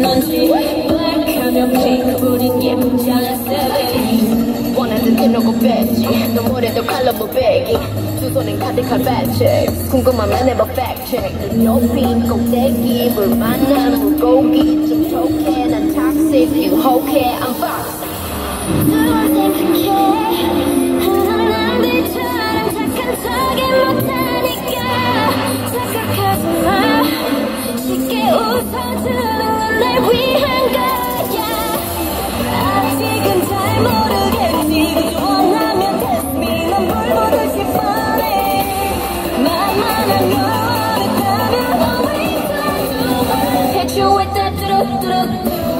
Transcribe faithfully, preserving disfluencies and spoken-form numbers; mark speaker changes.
Speaker 1: 넌지 블랙하면 핑크 우린 예쁘잖아 세븐
Speaker 2: 원하는 대놓고 뺐지 너 머리도 칼로 무배기 두 손엔 가득한 배치 궁금하면 해봐 팩트체크 높인 꼭대기 물 만난 물고기 좀 촉해 난 toxic 유혹해 I'm boss
Speaker 1: 두번 생각해 흔한 남들처럼 착한 척이 못하니까 착각하지마 쉽게 웃어주는 건 날 위한 거야 아직은 잘 모르겠니 그저 원하면 test me 넌 불보듯이 뻔해 말만 하면 있다면 always try to hit you with that 뚜루뚜루